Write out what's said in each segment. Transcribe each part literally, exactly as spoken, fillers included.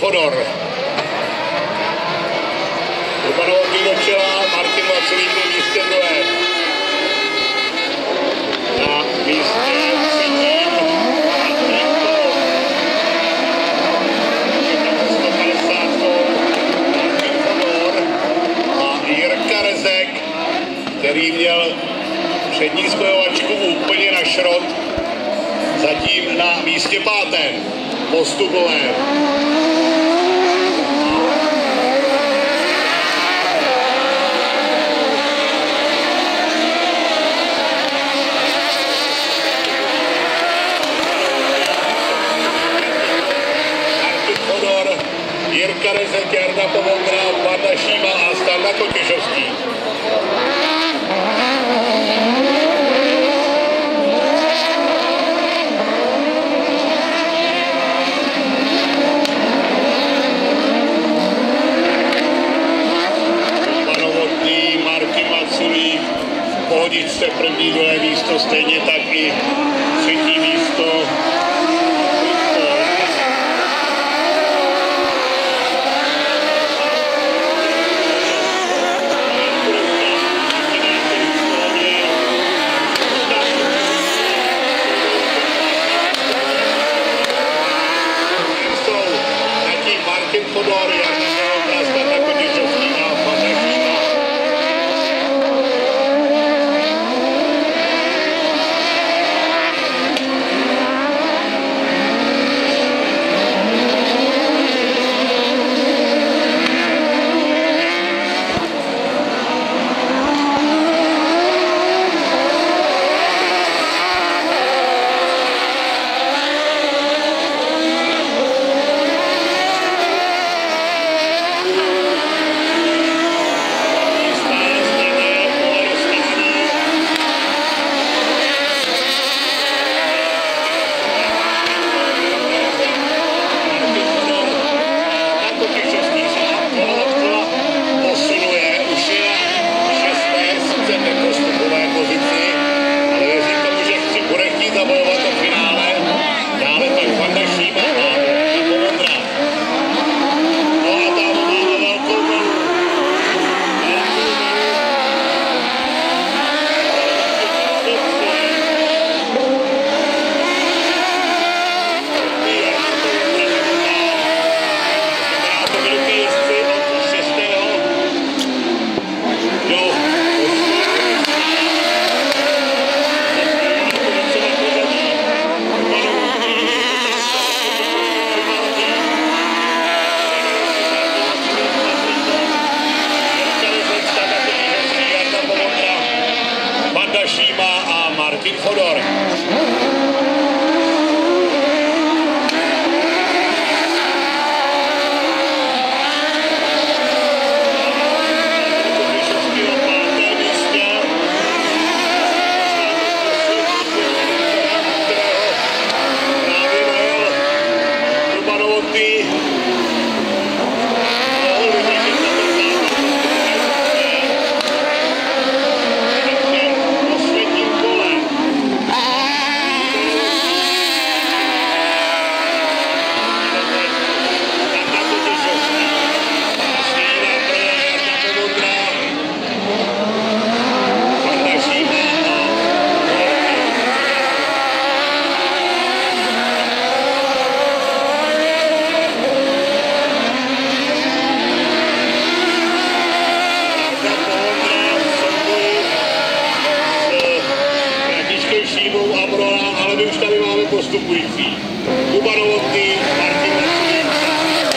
Fodor. Urban Novotný do čela, Martin Vaclík do místě druhé. Na místě třetím sto padesát Martin Fodor a Jirka Rezek, který měl přední spojovačku úplně na šrot, zatím na místě pátém postupové. Martin Fodor, Jirka Rezek, Jarda Povondra, Vanda Šíma a Standa Kotěšovský. Pohodičce první, druhé místo, stejně tak i třetí místo. Zatím Martin Fodor, Jarda Standa Kotěšovský a Vanda Šíma. Martin Fodor. Ale my už tady máme postupující. Urban Novotný, Martin Vaclík,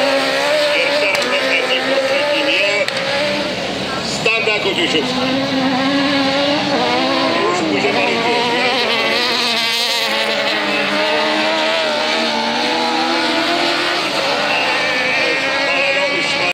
Jirka Rezek, posledním je Standa Kotěšovský.